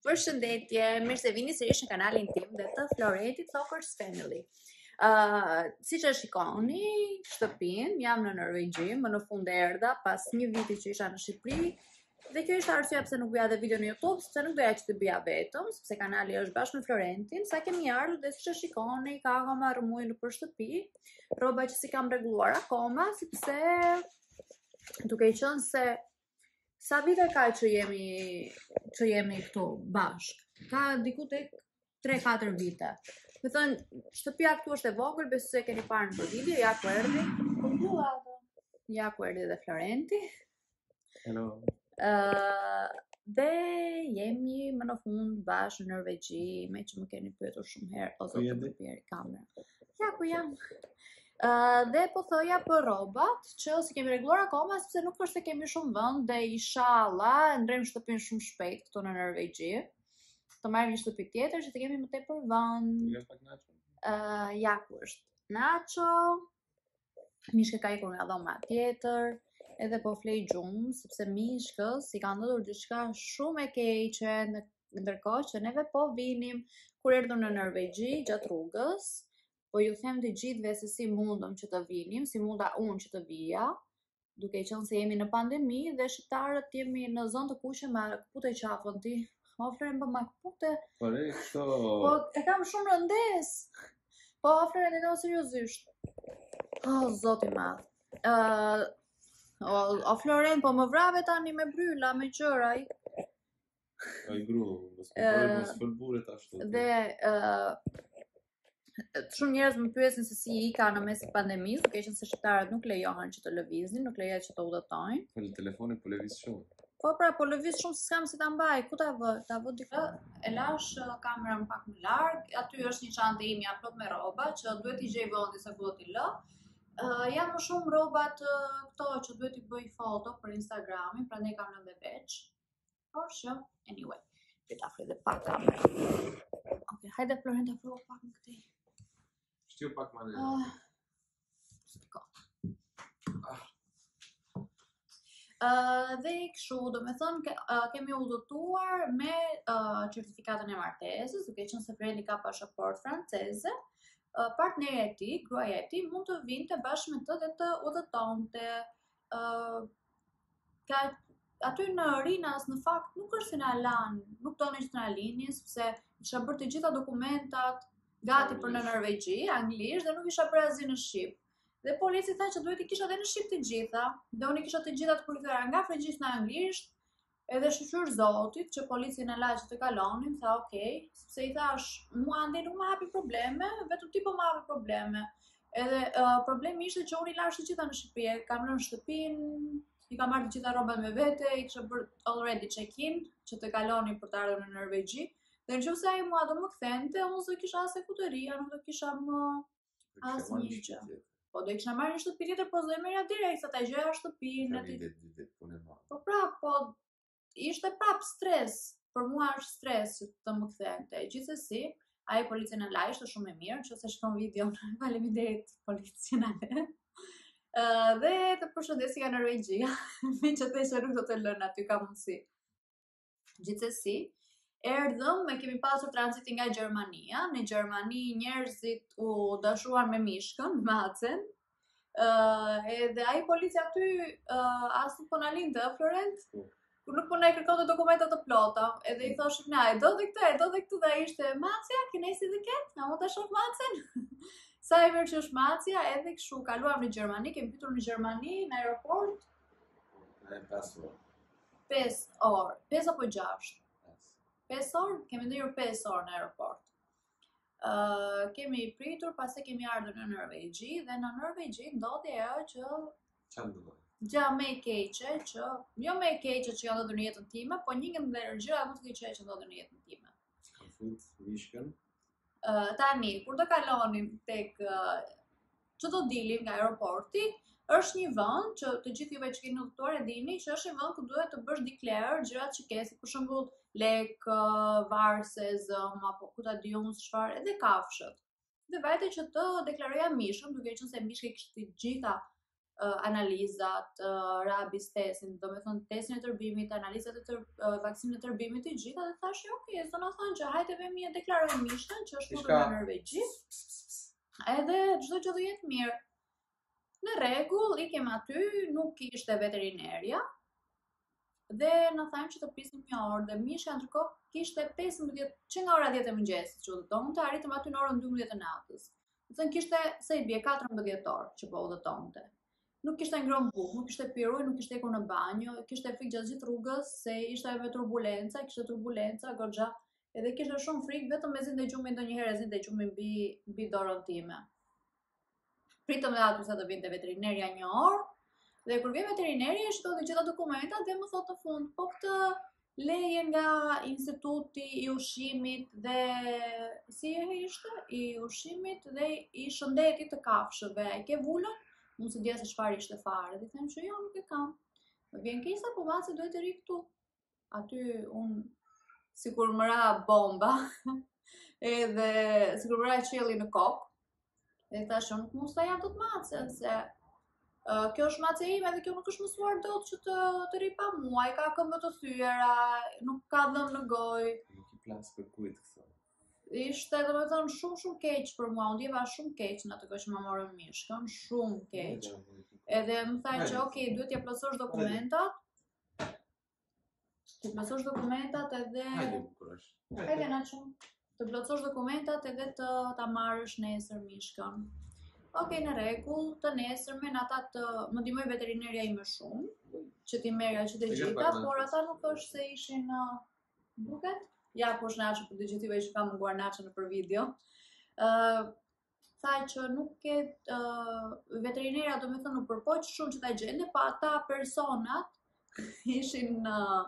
Përshëndetje, mirë se vini sërish në kanalin tim dhe të Floretit Thokers Family. Si që shikoni, shtëpin, jam në Norvegji, më në fund erdha pas një viti që isha në Shqipëri, dhe kjo ishte arsyeja pse nuk bëja dhe video në YouTube, sepse nuk doja që të bëja vetëm, sepse kanali është bashkë me Florentin, sa kemi ardhur dhe si që shikoni, ka akoma rëmuj në për shtëpi, rroba që si kam rregulluar akoma, sepse duke i qenë se sa vite ka që jemi këtu bashk? Ka diku tek 3-4 vite. Me thënë, shtëpia këtu është e vogël, besoj se keni parë në video, ja ku erdhi. Ja ku erdhi dhe Florenti. Hello. Dhe jemi më në fund bashkë në Norvegji, me që më keni pyetur shumë herë, o zotë të përpjeri kamera. Ja ku jam. Dhe po thoja për rrobat që si kemi rregulluar akoma sepse nuk është se kemi shumë vend dhe inshallah ndrejmë shtëpinë shumë shpejt këtu në Norvegji. Të marrim një shtëpi tjetër që të kemi më tepër vend. Ja ku është Nacho. Mishka ka ikur nga dhoma tjetër, edhe po flej gjumë sepse Mishkës i ka ndodhur diçka shumë e keqe ndërkohë që neve po vinim kur erdhëm në Norvegji gjatë rrugës. Po ju them të gjithëve se si mundëm që të vinim, si munda unë që të vija, duke qenë se jemi në pandemi dhe shqiptarët jemi në zonë të kuqe me kapute qafën ti. O, Floren, bë ma kapute. Po, e kam shumë rëndes. Po, Floren, e do seriozisht. O, zoti madh. O, Floren, po më vrave tani me bryla, me qëraj. Ai gru, mos përburet ashtu. Dhe shumë njerëz më pyesin se si i ka në mes të pandemisë, duke qenë se shqiptarët nuk lejohen që të lëviznin, nuk lejohet që të udhëtojnë. Po në telefonin po lëviz shumë. Po pra, po lëviz shumë s'kam si ta mbaj. Ku ta vë? Ta vë diku. E lash kamerën pak më larg. Aty është një çantë ime plot me rroba që duhet i gjej vendi se ku do t'i lë. Jam më shumë rrobat këto që duhet i bëj foto për Instagramin, prandaj kam lënë veç. Por që, anyway, do ta fli dhe pak kamerën. Okej, hajde Florenta, afro pak më këtej. Shtiu pak më në. Dhe kështu, do me thënë, kemi udhëtuar me certifikatën e martesës, duke qenë se Fredi ka pasaport franceze, partneri e tij, gruaja e tij mund të vinte bashkë me të dhe të udhëtonte. Aty në Rinas në fakt nuk është se na lanë, nuk donin që të na linin, sepse isha bërë të gjitha dokumentat gati për në Norvegji, anglisht, dhe nuk isha bërë asgjë në Shqip. Dhe polici tha që duhet i kisha dhe në Shqip të gjitha, dhe unë i kisha të gjitha të përkthyer nga frëngjisht në anglisht, edhe shqyr zotit që polici në la që të kalonim, tha okej, sepse i thash, mua andi nuk më hapi probleme, vetëm ti po më hapi probleme. Edhe problemi ishte që unë i lash të gjitha në Shqipëri, kam lënë shtëpinë, i kam marrë të gjitha rrobat me vete, i kisha bërë already check-in që të kalonim për të ardhur në Norvegji. Dhe nëse ai mua do më kthente, unë do kisha as ekuteria, nuk do kisha më asnjë gjë. Po do kisha marrë një shtëpi tjetër, po do e merrja direkt, sa ta gjeja shtëpinë. Po prap, po ishte prap stres. Për mua është stres që të më kthente. Gjithsesi, ai policia në la ishte shumë e mirë, nëse shkon videon, faleminderit policionale. Dhe të përshëndesi nga Norvegjia, me që të që nuk do të lënë aty ka mundësi. Gjithsesi, erdhëm, kemi pasur tranzitin nga Gjermania. Në Gjermani njerëzit u dashuan me Mishkën, me Acen. Edhe ai policia aty as nuk po na linte, Florent? Nuk po na kërkonte dokumentat të plota. Edhe i thoshim na, e do dhe këtë, dhe ai ishte Macja, can I see the cat? A mund ta shoh Macen? Sa e mirë që është Macja, edhe kështu kaluam në Gjermani, kemi pyetur në Gjermani, në aeroport. 5 orë, 5 apo 6? 5 orë, kemi ndërhyrë 5 orë në aeroport. Kemi pritur, pastaj kemi ardhur në Norvegji dhe në Norvegji ndodhi ajo që gjë më e keqe që jo më e keqe që ka ndodhur në jetën time, po një nga gjërat më të keqe që ndodhin në jetën time. Kam fut Mishkën. Tani, kur do kalonim tek që do dilim nga aeroporti, është një vend që të gjithë juve që keni udhëtuar e dini që është një vend ku duhet të bësh declare gjërat që ke, si për shembull lek, varse, zëm, apo ku ta di unë çfarë, edhe kafshët. Dhe vajte që të deklaroja Mishkën, duke qenë se Mishka kishte të gjitha analizat, rabies testin, do me thënë testin e tërbimit, analizat e vaksinën e tërbimit të gjitha dhe thash, ok, do na thonë që hajde vemi e deklarojmë Mishkën që është futur në Norvegji, edhe çdo gjë do jetë mirë. Në rregull, ikem aty, nuk ishte veterinerja, dhe na thanë që të pisim një orë, dhe Mishka ndërkohë kishte 15 që nga ora 10 e mëngjesit, që udhëtonte, arritëm aty në orën 12 e natës. Do thënë kishte se i bie 14 orë që po udhëtonte. Nuk kishte ngrënë bukë, nuk kishte pirur, nuk kishte ikur në banjo, kishte frikë gjatë gjithë rrugës se ishte me turbulenca, kishte turbulenca goxha, edhe kishte shumë frikë vetëm me zinte gjumi ndonjëherë zinte gjumi mbi dorën time. Pritëm dhe aty sa të vinte veterinerja një orë, dhe kur vjen veterinerja e shikoi të gjitha dokumentat dhe më thotë në fund, po këtë leje nga Instituti i Ushqimit dhe si ishte i ushqimit dhe i shëndetit të kafshëve, e ke vulën? Unë se dija se çfarë ishte fare, dhe them që jo, nuk e kam. Më vjen keq sa po vaci duhet të ri këtu. Aty unë sikur më ra bomba, edhe sikur më ra qielli në kokë. Dhe thash, nuk mund ta jap dot macën se kjo është mace ime dhe kjo nuk është mësuar dot që të ri pa mua, i ka këmbë të thyera, nuk ka dhëmë në gojë. Nuk i plas për kujt këto. Ishte domethënë shumë keq për mua, unë ndjeva shumë keq në atë kohë që më morën Mishkën, shumë keq. Edhe më tha që okay, duhet t'ja plotësosh dokumentat. Të plotësosh dokumentat edhe Hajde bukurosh. hajde na çon. Të plotësosh dokumentat edhe ta marrësh nesër Mishkën. Okej, në rregull, të nesërmen ata më ndihmoi veterinerja ime shumë, që ti merja që të gjitha, por ata nuk është se ishin duket. Ja, kush Naçi për dëgjutive që ka munguar Naçi nëpër video. Tha që nuk ketë veterinerja do me thënë nuk përpoq shumë që ta gjende, pa ata personat ishin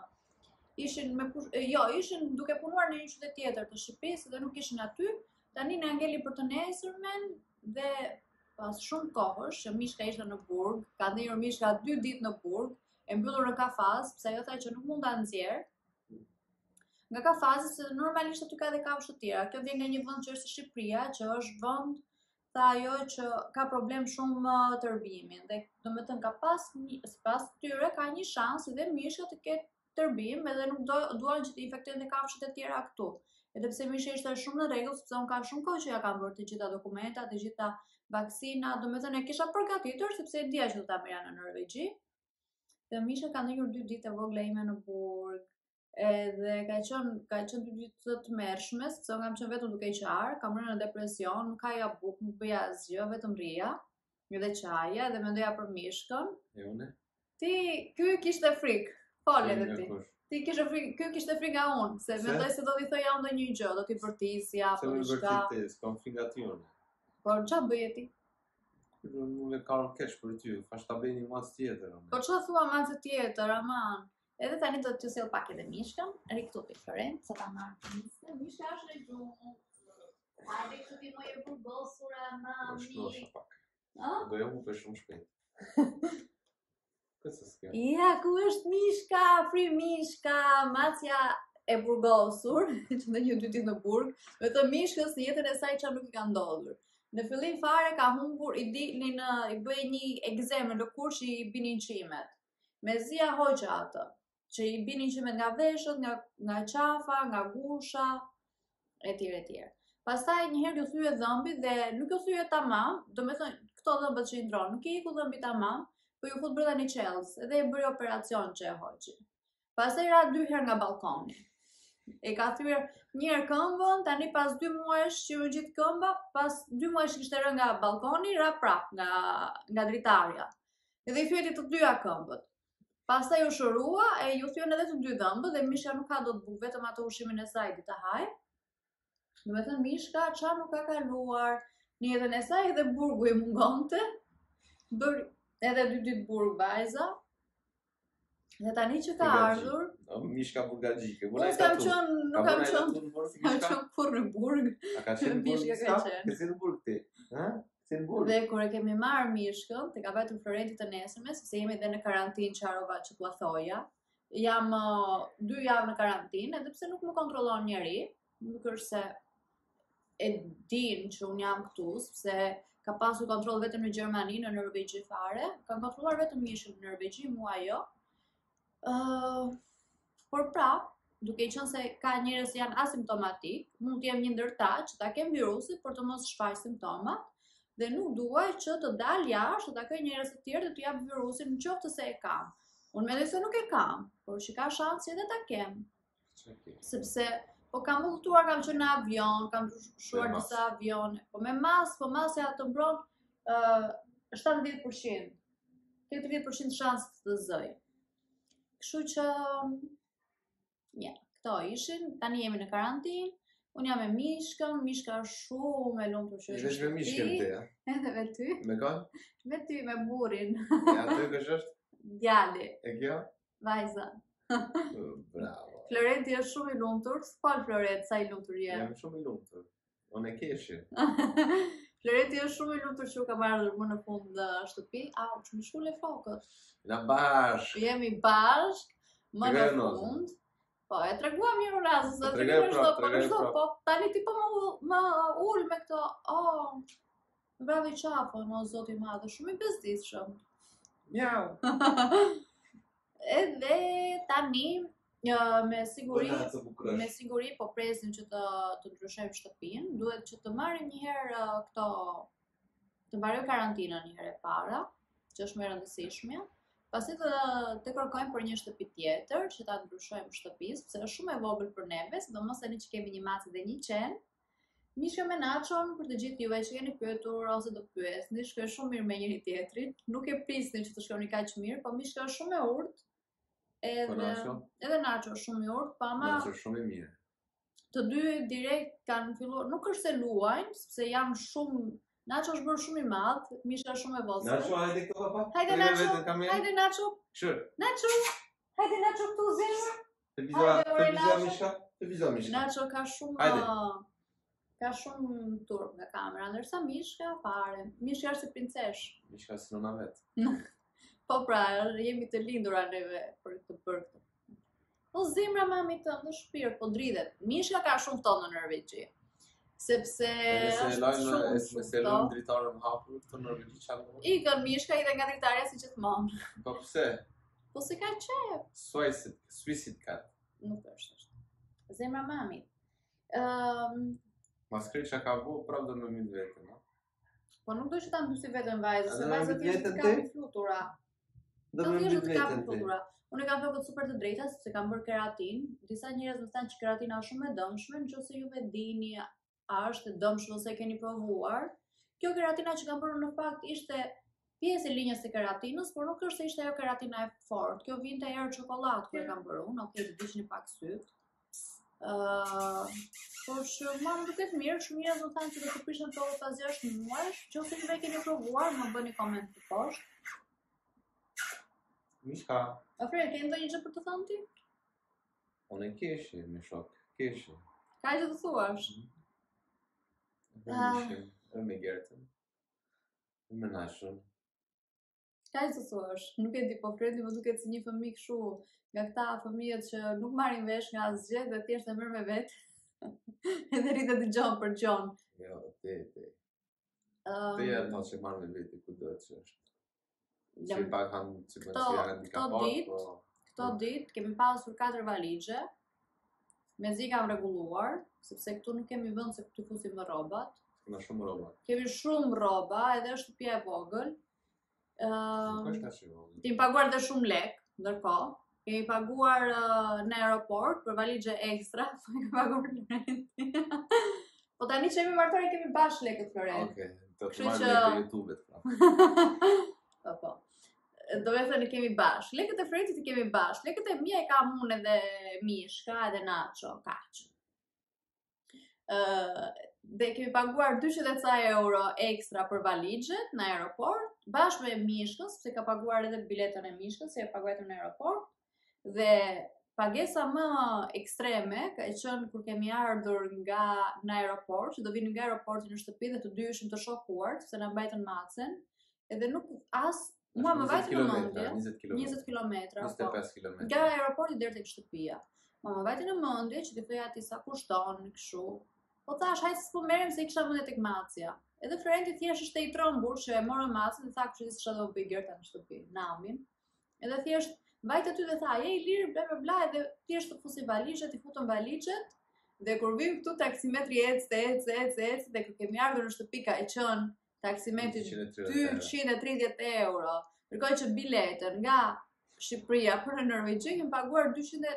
ishin duke punuar në një qytet tjetër të Shqipërisë dhe nuk ishin aty. Tani na ngeli për të nesërmen dhe pas shumë kohësh që Mishka ishte në burg, ka ndjenjur Mishka 2 ditë në burg, e mbyllur në kafaz, pse ajo tha që nuk mund ta nxjerr. Nga kafazi se normalisht aty ka edhe kafshë të tjera. Kjo vjen nga një vend që është Shqipëria, që është vend tha ajo që ka problem shumë tërbimin dhe domethënë ka pas tyre ka një shans edhe Mishka të ketë tërbim edhe nuk duan që të infektojnë kafshët e tjera këtu. Edhe pse Mishka ishte shumë në rregull, sepse unë ka shumë kohë që ja kam bërë të gjitha dokumentat, të gjitha vaksina, domethënë e kisha përgatitur sepse e dija që do ta merja në Norvegji. Dhe Mishka ka ndjenjur 2 ditë e vogla ime në burg. Edhe ka qenë 2 ditë të tmerrshme, sepse unë kam qenë vetëm duke qarë, kam rënë në depresion, nuk haja bukë, nuk bëja asgjë, vetëm rria, edhe çaja, dhe mendoja për Mishkën. E une? Ky kishte frikë, fol edhe ti. Ti kishe frikë, ky kishte frikë nga unë, se mendoj se do t'i thoja unë ndonjë gjë, do t'i përtisja apo diçka. Se s'kam frikë nga ti unë. Por ç'a bëje ti? Nuk e kam keq për ty, fash ta bëj një macë tjetër. Po ç'a thua macë tjetër, aman? Edhe tani do të sjell pak edhe Mishkën, ri këtu te Florent, sa ta marr. Mishka është në gjumë. Hajde këtu ti më e përbosura mami. Do jam më shumë shpejt. Kësë s'ke? Ja, ku është Mishka, fri Mishka, macja e burgosur, që ndonjë 2 ditë në burg, me të Mishkës në jetën e saj çfarë nuk i ka ndodhur. Në fillim fare ka humbur, i bëj një egzem në lëkurë që i binin qimet. Mezia hoqja atë, që i binin qimet nga veshët, nga qafa, nga gusha, etj. Pastaj njëherë ju thye dhëmbi dhe nuk ju thye tamam, domethënë këto dhëmbët që i ndron, nuk i iku dhëmbi tamam, po ju fut brenda një qelës, edhe e bëri operacion që e hoqi. Pastaj ra 2 herë nga balkoni. E ka thyer një herë këmbën, tani pas 2 muajsh që u gjit këmba, pas 2 muajsh kishte rënë nga balkoni, ra prap nga dritarja. Edhe i thyeti të dyja këmbët. Pastaj u shërua e ju thyen edhe të 2 dhëmbët dhe Mishka nuk ka dot bukë, vetëm ato ushqimin e saj di ta haj. Domethënë Mishka çfarë nuk ka kaluar në jetën e saj dhe burgu i mungonte. Bëri edhe 2 ditë burg vajza. Dhe tani që ka ardhur, Mishka burgagjike. Unë nuk kam qenë kur në burg. A ka qenë Mishka ka qenë. Ka qenë në burg ti? Ha? Se në burg. Dhe kur e kemi marrë Mishkën, te ka vajtur Florenti të nesërme, sepse jemi edhe në karantinë qarova që t'ua thoja. Jam 2 javë në karantinë, edhe pse nuk më kontrollon njeri, nuk është se e din që unë jam këtu, sepse ka pasur kontroll vetëm në Gjermani, në Norvegji fare, kanë kontrolluar vetëm mishën në Norvegji, mua jo. Por prap, duke qenë se ka njerëz që janë asimptomatik, mund të jem një ndër ta që ta kem virusin për të mos shfaq simptomat, dhe nuk duaj që të dal jashtë të takoj njerëz të tjerë dhe të jap virusin nëse e kam. Unë mendoj se nuk e kam, por që ka shansi edhe ta kem. Sepse po kam udhëtuar, kam qenë në avion, kam shuar disa avione, po me masja të mbron 70%. 30% shans të zëj. Kështu që këto ishin, tani jemi në karantinë. Unë jam me Mishkën, Mishka është shumë e lumtur që është. Veç me Mishkën ti, ja? Edhe me ty. Me kon? Me ty, me burrin. Ja, ty kush është? Djali. E kjo? Vajza. Bravo. Florenti është shumë i lumtur. Fal Florent, sa i lumtur je. Jam shumë i lumtur. Unë e keshi. Florenti është shumë i lumtur që u ka marrë më në fund në shtëpi. Au, që më shkule fokët. Na bashkë. Jemi bashkë më në fund. Po, e treguam një rasë, se të vazhdo, po tani ti po më ul me këto, bravi qafo, o zoti madhe, shumë i bezdisshëm. Mjau. Edhe tani, me siguri po presim që të ndryshojmë shtëpinë, duhet që të marrim një herë të mbaroj karantinën një herë e para, që është më e rëndësishme. Pasi të kërkojmë për një shtëpi tjetër, që ta ndryshojmë shtëpisë, sepse është shumë e vogël për neve, sidomos tani që kemi një macë dhe një qen. Mishka me Nachon, për të gjithë juve që keni pyetur ose do pyesni, shkoj shumë mirë me njëri tjetrin. Nuk e prisni që të shkoni kaq mirë, po Mishka është shumë e urtë. Edhe Nacho është shumë i urtë, po ama Nacho është shumë i mirë. Të dy direkt kanë filluar, nuk është se luajnë, sepse janë shumë. Nacho është bërë shumë i madh, Mishka është shumë e vogël. Nacho, hajde këtu papa. Hajde Nacho. Hajde Nacho. Kështu. Nacho. Hajde Nacho këtu zemër. Të vizua Mishka. Të vizua Mishka. Nacho ka shumë turp nga kamera, ndërsa Mishka fare. Mishka është si princesh. Mishka si nëna vet. Po pra, jemi të lindura neve për të bërë këtë. Po zemra mami tënde shpirt, po dridhet. Mishka ka shumë ftohtë në Norvegji. Sepse është shumë lojnë dritarën hapur të Norvegji qanë. Ikën Mishka i dhe nga dritarja si gjithmonë. Po pse? Po si ka qef. Suicid cat. Nuk është. Zemra mami. Maskri që ka bu, prap do me mindë vetën, no? Po nuk do që ta mbysi vetën vajzë, se vajzë të jeshtë të kapi flutura. Do me mindë vetën ti. Unë kam fëkët super të drejta, se kam bërë keratin. Disa njerëz më thanë që keratina është shumë e dëmshme, nëse juve dini a është e dëmshme ose keni provuar. Kjo keratina që kam bërë në fakt ishte pjesë e linjës së keratinës, por nuk është se ishte ajo keratina e fortë. Kjo vinte erë çokoladë kur e kam bërë unë, okej, të dishin pak syt. Por që ma më duket mirë, shumë njerëz më thanë që do të prishën to pas 6 muajsh, nëse juve keni provuar, më bëni koment të poshtë. Mishka. Afre, ke ndonjë gjë për të thënë ti? Unë e keshi, me shok. Keshi. Ka gjë të thuash? Me Gertën. Me Nachon. Ka gjë të thuash? Nuk e di, po Fredi më duket si një fëmijë kështu, nga këta fëmijët që nuk marrin vesh nga asgjë dhe thjesht e merr me vet. Edhe rritet dëgjon për gjon. Jo, te. Te janë ato që marrin me veti ku do të është. Që pak kanë këto ditë kemi pasur 4 valixhe. Mezi kam rregulluar, sepse këtu nuk kemi vend se këtu fusim me rrobat. Kemi shumë rroba. Kemi shumë rroba, edhe është shtëpia e vogël. Nuk është kaq e vogël. Kemi paguar dhe shumë lek, ndërkohë. Kemi paguar në aeroport për valixhe ekstra, po kemi paguar Florenti. Po tani që jemi martuar kemi bash lekët Florent. Okej, do të marr lekë për YouTube-et. Po. Do me thënë kemi bash. Lekët e Florentit i kemi bash. Lekët e mia e kam unë edhe Mishka edhe Nacho, kaq. Dhe kemi paguar 200 euro ekstra për valixhet në aeroport, bashkë me Mishkën, sepse ka paguar edhe biletën e Mishkës, se e paguajtëm në aeroport. Dhe pagesa më ekstreme ka qenë kur kemi ardhur nga në aeroport, që do vinim nga aeroporti në shtëpi dhe të dy ishim të shokuar, sepse na mbajtën macen, edhe nuk mua më vajte në mendje 20 kilometra, 25 kilometra. Nga aeroporti deri tek shtëpia. Mua më vajte në mendje që të thoja ti sa kushton kështu. Po thash, hajtë s'po merrem se I kisha vënë tek Macia. Edhe Florenti thjesht ishte I trombur që e morën Macin dhe tha kështu që s'isha do bëj gjerta në shtëpi, namin. Edhe thjesht vajt aty dhe tha, je I lirë, bla bla bla, edhe thjesht të fusi valizhet, I futën valizhet, dhe kur vim këtu taksimetri ec, dhe kur kemi ardhur në shtëpi ka I qenë taksimetri 230 euro. Kërkoj që biletën nga Shqipëria për në Norvegji kemi paguar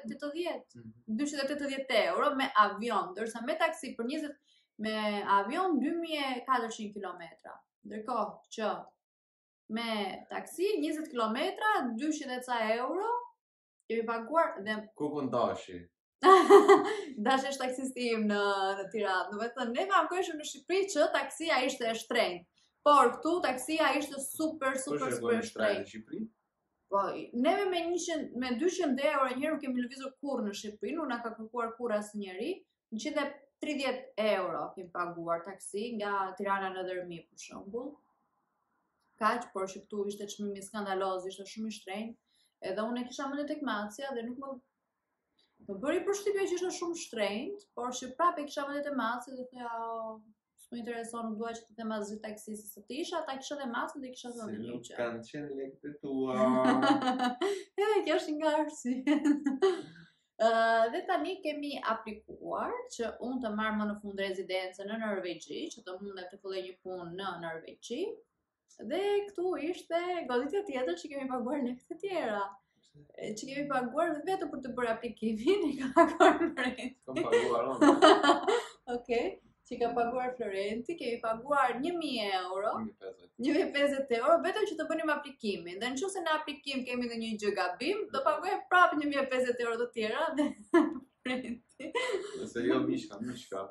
280 euro me avion, ndërsa me taksi për 20 me avion 2400 kilometra. Ndërkohë që me taksi 20 kilometra 200 e ca euro kemi paguar dhe ku ndashi? Dash është taksisti im në Tiranë. Do të thënë ne ankoheshëm në Shqipëri që taksia ishte e shtrenjtë. Por këtu taksia ishte super shtrenjtë në Shqipëri. Po, neve me 200 euro njëherë nuk kemi lëvizur kurrë në Shqipëri, nuk na ka kërkuar kurrë asnjëri. 130 euro kemi paguar taksi nga Tirana në Dërmi për shembull. Kaq, por që këtu ishte çmimi skandaloz, ishte shumë I shtrenjtë. Edhe unë e kisha menduar tek Macia dhe nuk më bëri përshtypje që ishte shumë shtrenjtë, por që prapë kisha menduar te Macia dhe thoya, s'më intereson, nuk dua që të them asgjë taksisë së të isha, ata kisha dhe Macin dhe kisha thënë një gjë. Kanë qenë lekët e tua. Kjo është nga arsye. Dhe tani kemi aplikuar që unë të marr më në fund rezidencën në Norvegji, që të mundem të filloj një punë në Norvegji. Dhe këtu ishte goditja tjetër që kemi paguar lekët e tjera. Që kemi paguar vetëm për të bërë aplikimin, I ka paguar Florenti. Kam paguar unë. Okej. Që ka paguar Florenti, kemi paguar 1000 euro, 1050 euro, vetëm që të bënim aplikimin. Dhe nëse në aplikim kemi ndonjë gjë gabim, do paguajmë prapë 1050 euro të tjera dhe Florenti. Nëse jo mishka.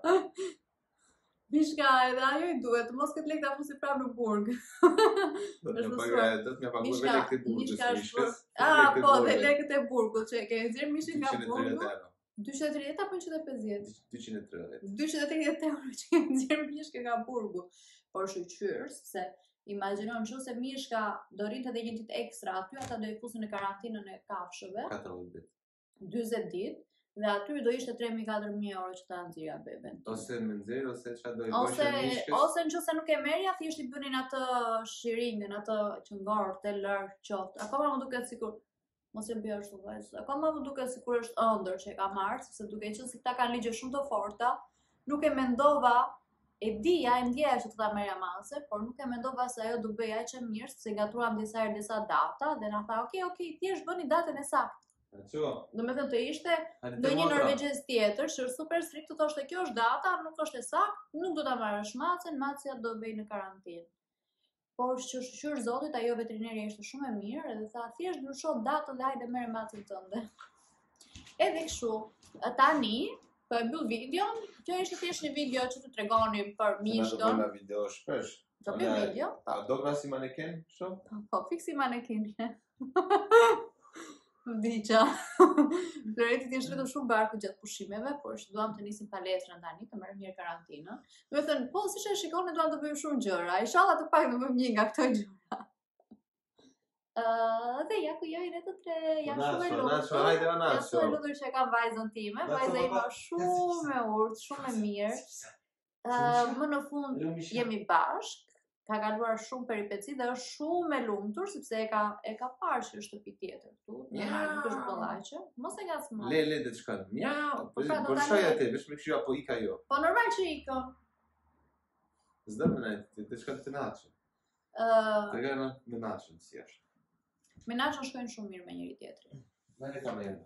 Mishka edhe ajo I duhet, mos këtë lekë ta fusi prapë në burg. Do të më paguaj vetë lekët e burgut. Po, dhe lekët e burgut, që kemi nxjerr mishin nga burgu. 230 apo 150? 230 euro që kemi nxjerr mishka nga burgu. Por shqyr, sepse imagjinon nëse mishka do rinte edhe një ditë ekstra aty, ata do I fusin në karantinën e kafshëve. 40 ditë. Dhe aty do ishte 3.000-4.000 euro që ta nxjerrja beben. Ose me nxjerr ose çfarë do I bëshë mishkës. Ose nëse nuk e merrja, thjesht I bënin atë shiringën, atë që ngortë larg qoftë. Akoma më duket sikur mos e bëj ashtu vajzë. Akoma më duket sikur është ëndër që e ka marrë, sepse duke qenë se këta kanë ligje shumë të forta, nuk e mendova, e ndjeja që të ta merrja mase, por nuk e mendova se ajo do bëj aq e mirë, se gatuam disa data dhe na tha, "Okej, thjesht bëni datën e saktë." Do me thënë të ishte ndonjë norvegjez tjetër që është super strikt të thoshte kjo është data, nuk është e saktë, nuk do ta marrësh Macën, Macia do bëj në karantinë. Por që shqyr zotit, ajo veterinerja ishte shumë e mirë edhe tha thjesht ndrysho datën dhe hajde merr Macën tënde. Edhe kështu, tani po e mbyll videon. Kjo ishte thjesht një video që t'ju tregonim për mishkën. Do bëjmë video shpesh. Do bëjmë video? Do nga si maneken, shumë? Po, fiksi maneken. Diqa. Florenti thjesht vetëm shumë barku gjatë pushimeve, por që duam të nisim palestrën tani, të marrim mirë karantinë. Do të thënë, po siç e shikoni, duam të bëjmë shumë gjëra. Inshallah të pak do bëjmë një nga këto gjëra. Dhe ja ku joj ne të tre, jam shumë e lutur. Jam shumë e lutur që kam vajzën time. Vajza ime shumë e urtë, shumë e mirë. Më në fund jemi bashkë. Ka kaluar shumë peripeci dhe është shumë e lumtur sepse e ka parë që është shtëpi tjetër këtu. Nuk është kollaqe. Mos e ngacmo. Le të shkon. Miau. Po shoj atë, vesh me kështu apo ika jo. Po normal që iko. S'do më ne, të shkon të naçi. Të gëna në naçi si është. Me naçën shkojnë shumë mirë me njëri tjetrin. Vale kamerën.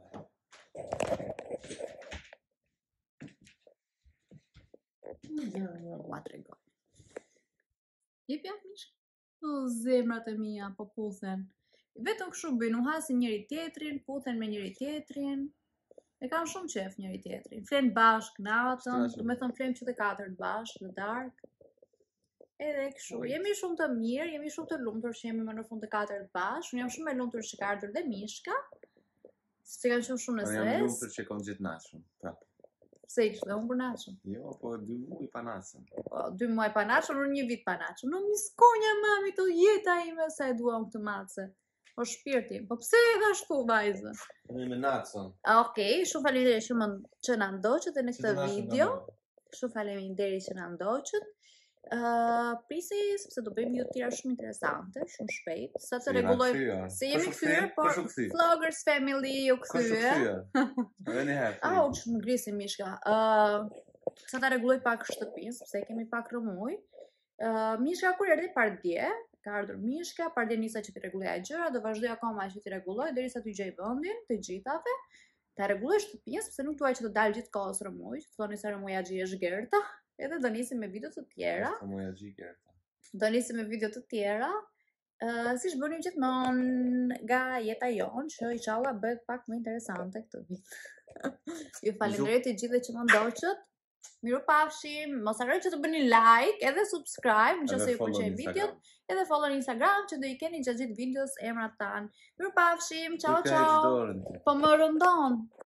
Ua tregoj. Jepja mishk? O, zemrat e mia, po puthen. Vetëm kështu bëjnë, u hasin njëri tjetrin, puthen me njëri tjetrin. E kanë shumë qef njëri tjetrin. Flen bashk natën, do me thënë flen që të katërt bashk në darkë. Edhe kështu. Jemi shumë të mirë, jemi shumë të lumtur që jemi më në fund të katërt bashk. Unë jam shumë e lumtur që ka ardhur dhe Mishka. Se kanë qenë shumë në stres. Unë jam lumtur që kam gjithë natën. Prapë. Se ishte unë për natën? Jo, po 2 muaj pa natën. 2 muaj pa natën, unë 1 vit pa natën. Në miskonja mami të jeta ime sa e duam këtë mace. O shpirti, po pse e ka shtu vajzë? Unë me natën. Okej, shumë faleminderit që na ndoqët në këtë video. Kështu faleminderit që na ndoqët. Prisi sepse do bëjmë video të tjera shumë interesante, shumë shpejt. Sa të rregulloj. Si jemi kthyer, por Vloggers Family u kthye. Veni herë. Au, më grisi mishka. Sa ta rregulloj pak shtëpinë, sepse kemi pak rëmuj. Mishka kur erdhi pardje, ka ardhur Mishka, pardje nisa që t'i rregulloja gjëra, do vazhdoj akoma që t'i rregulloj derisa t'i gjej vendin të gjithave. Ta rregulloj shtëpinë sepse nuk duaj që të dalë gjithkohës rëmuj, që thoni se rëmuja gjihesh Gerta. Edhe do nisim me video të tjera. Do nisim me video të tjera. Siç bënim gjithmonë nga jeta jonë, që inshallah bëhet pak më interesante këtë vit. Ju falenderoj të gjithëve që më ndoqët. Mirupafshim. Mos harroni që të bëni like edhe subscribe nëse ju pëlqejnë videot, edhe follow në Instagram që do i keni gjatë gjithë videos emrat tan. Mirupafshim. Ciao ciao. Po më rëndon.